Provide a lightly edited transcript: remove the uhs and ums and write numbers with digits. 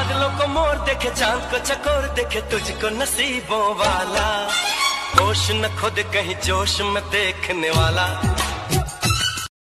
बादलों को मोर देखे, चांद को चकोर देखे, तुझको नसीबों वाला। होश न खुद कहीं जोश में देखने वाला।